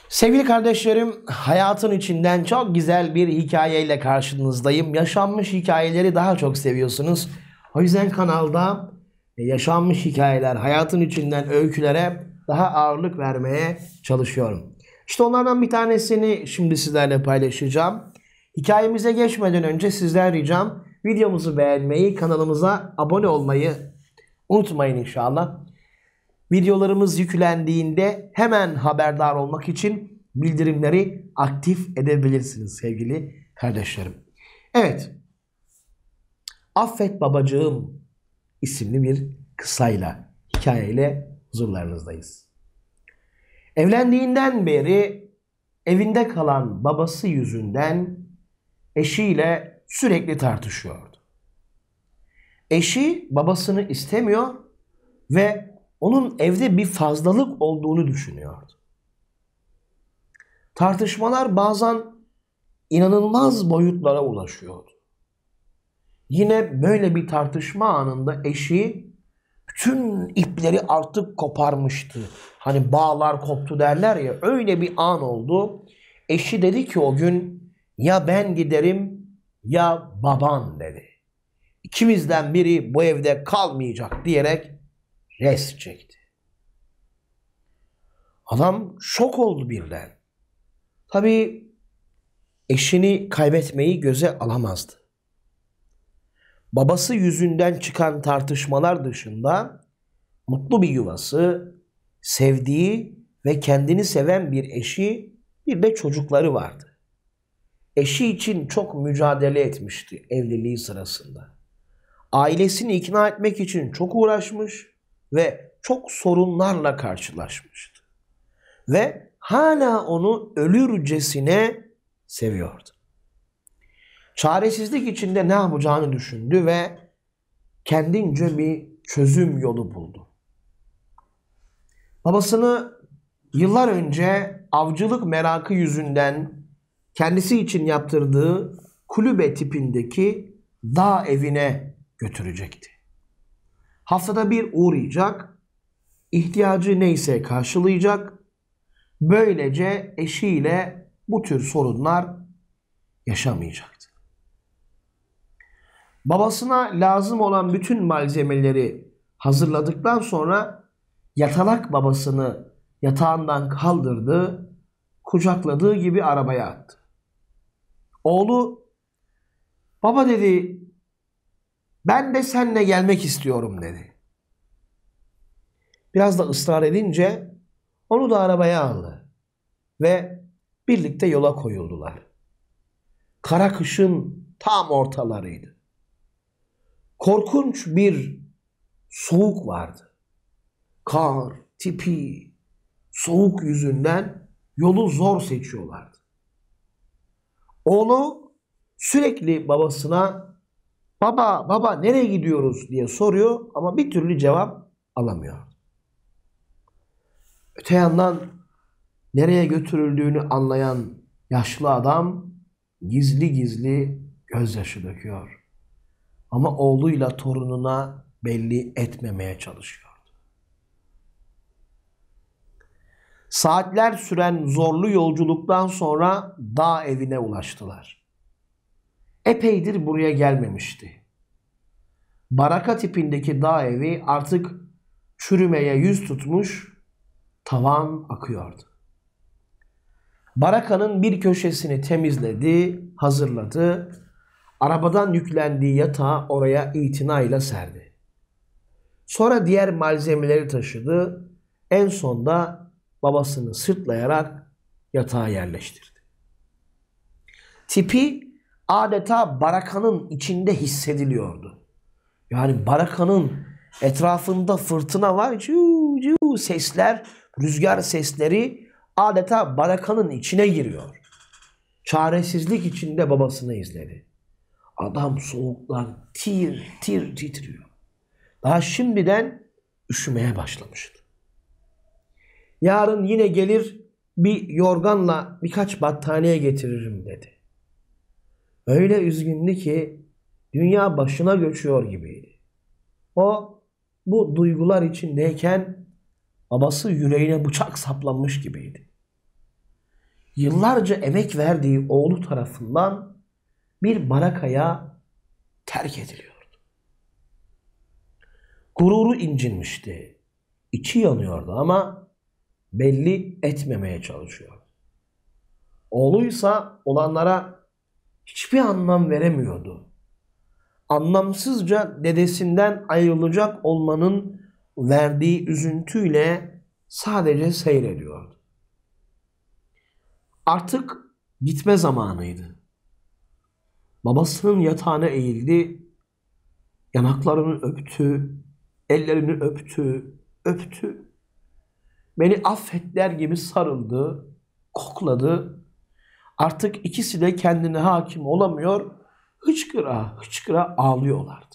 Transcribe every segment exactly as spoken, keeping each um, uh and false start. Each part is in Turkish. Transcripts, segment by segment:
Sevgili kardeşlerim, hayatın içinden çok güzel bir hikayeyle karşınızdayım. Yaşanmış hikayeleri daha çok seviyorsunuz. O yüzden kanalda yaşanmış hikayeler, hayatın içinden öykülere daha ağırlık vermeye çalışıyorum. İşte onlardan bir tanesini şimdi sizlerle paylaşacağım. Hikayemize geçmeden önce sizden ricam videomuzu beğenmeyi, kanalımıza abone olmayı unutmayın inşallah. Videolarımız yüklendiğinde hemen haberdar olmak için bildirimleri aktif edebilirsiniz sevgili kardeşlerim. Evet, Affet Babacığım isimli bir kısayla, hikayeyle huzurlarınızdayız. Evlendiğinden beri evinde kalan babası yüzünden eşiyle sürekli tartışıyordu. Eşi babasını istemiyor ve onun evde bir fazlalık olduğunu düşünüyordu. Tartışmalar bazen inanılmaz boyutlara ulaşıyordu. Yine böyle bir tartışma anında eşi bütün ipleri artık koparmıştı. Hani bağlar koptu derler ya, öyle bir an oldu. Eşi dedi ki o gün, ya ben giderim ya baban dedi. İkimizden biri bu evde kalmayacak diyerek res çekti. Adam şok oldu birden. Tabii eşini kaybetmeyi göze alamazdı. Babası yüzünden çıkan tartışmalar dışında mutlu bir yuvası, sevdiği ve kendini seven bir eşi, bir de çocukları vardı. Eşi için çok mücadele etmişti evliliği sırasında. Ailesini ikna etmek için çok uğraşmış ve çok sorunlarla karşılaşmıştı. Ve hala onu ölürcesine seviyordu. Çaresizlik içinde ne yapacağını düşündü ve kendince bir çözüm yolu buldu. Babasını yıllar önce avcılık merakı yüzünden kendisi için yaptırdığı kulübe tipindeki dağ evine götürecekti. Haftada bir uğrayacak, ihtiyacı neyse karşılayacak, böylece eşiyle bu tür sorunlar yaşamayacaktı. Babasına lazım olan bütün malzemeleri hazırladıktan sonra yatalak babasını yatağından kaldırdı, kucakladığı gibi arabaya attı. Oğlu, baba dedi, ben de seninle gelmek istiyorum dedi. Biraz da ısrar edince onu da arabaya aldı ve birlikte yola koyuldular. Kara kışın tam ortalarıydı. Korkunç bir soğuk vardı. Kar, tipi, soğuk yüzünden yolu zor seçiyorlardı. Oğlu sürekli babasına baba baba nereye gidiyoruz diye soruyor ama bir türlü cevap alamıyor. Öte yandan nereye götürüldüğünü anlayan yaşlı adam gizli gizli gözyaşı döküyor. Ama oğluyla torununa belli etmemeye çalışıyordu. Saatler süren zorlu yolculuktan sonra dağ evine ulaştılar. Epeydir buraya gelmemişti. Baraka tipindeki dağ evi artık çürümeye yüz tutmuş, tavan akıyordu. Barakanın bir köşesini temizledi, hazırladı. Arabadan yüklendiği yatağı oraya itinayla serdi. Sonra diğer malzemeleri taşıdı. En sonda babasını sırtlayarak yatağa yerleştirdi. Tipi adeta barakanın içinde hissediliyordu. Yani barakanın etrafında fırtına var, cuu, cuu sesler, rüzgar sesleri adeta barakanın içine giriyor. Çaresizlik içinde babasını izledi. Adam soğuktan tir tir titriyor. Daha şimdiden üşümeye başlamıştı. Yarın yine gelir bir yorganla birkaç battaniye getiririm dedi. Öyle üzgündü ki dünya başına göçüyor gibiydi. O bu duygular içindeyken babası yüreğine bıçak saplanmış gibiydi. yıllarca emek verdiği oğlu tarafından bir barakaya terk ediliyordu. Gururu incinmişti. İçi yanıyordu ama belli etmemeye çalışıyordu. Oğluysa olanlara hiçbir anlam veremiyordu. Anlamsızca dedesinden ayrılacak olmanın verdiği üzüntüyle sadece seyrediyordu. Artık gitme zamanıydı. Babasının yatağına eğildi, yanaklarını öptü, ellerini öptü, öptü. Beni affet der gibi sarıldı, kokladı. Artık ikisi de kendine hakim olamıyor, hıçkıra hıçkıra ağlıyorlardı.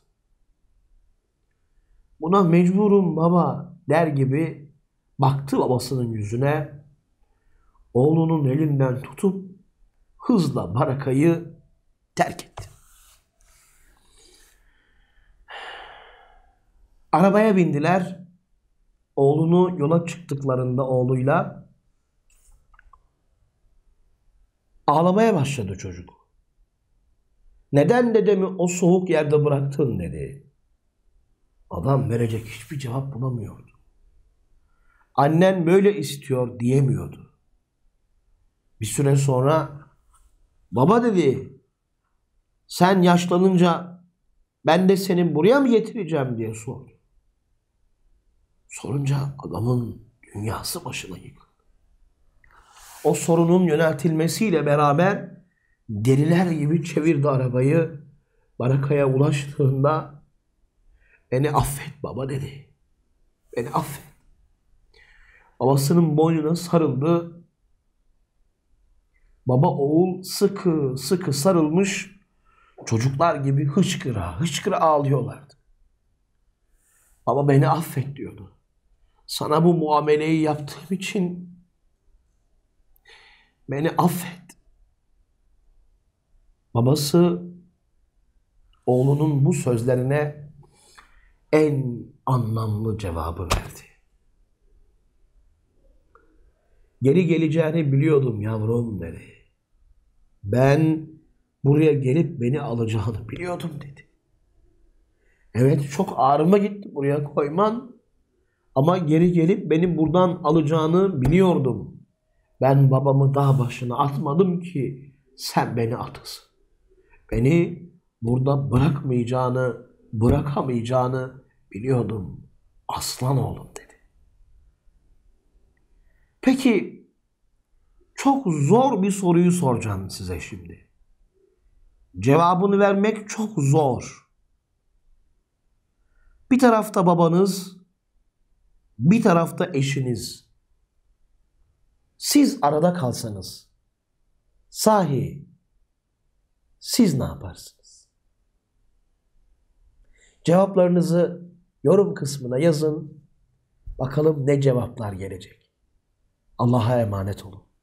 Buna mecburum baba der gibi baktı babasının yüzüne, oğlunun elinden tutup hızla barakayı terk etti. Arabaya bindiler. Oğlunu yola çıktıklarında oğluyla ağlamaya başladı çocuk. Neden dedemi o soğuk yerde bıraktın dedi. Adam verecek hiçbir cevap bulamıyordu. Annen böyle istiyor diyemiyordu. Bir süre sonra baba dedi, sen yaşlanınca ben de seni buraya mı getireceğim diye sordu. Sorunca adamın dünyası başına yıkıldı. O sorunun yöneltilmesiyle beraber deliler gibi çevirdi arabayı. Barakaya ulaştığında beni affet baba dedi. Beni affet. Babasının boynuna sarıldı. Baba oğul sıkı sıkı sarılmış, çocuklar gibi hıçkıra hıçkıra ağlıyorlardı. Baba beni affet diyordu. Sana bu muameleyi yaptığım için beni affet. Babası oğlunun bu sözlerine en anlamlı cevabı verdi. Geri geleceğini biliyordum yavrum dedi. Ben buraya gelip beni alacağını biliyordum dedi. Evet çok ağrıma gitti buraya koyman ama geri gelip beni buradan alacağını biliyordum. Ben babamı dağ başına atmadım ki sen beni atasın. Beni burada bırakmayacağını, bırakamayacağını biliyordum. Aslan oğlum dedi. Peki çok zor bir soruyu soracağım size şimdi. Cevabını vermek çok zor. Bir tarafta babanız, bir tarafta eşiniz. Siz arada kalsanız, sahi siz ne yaparsınız? Cevaplarınızı yorum kısmına yazın. Bakalım ne cevaplar gelecek. Allah'a emanet olun.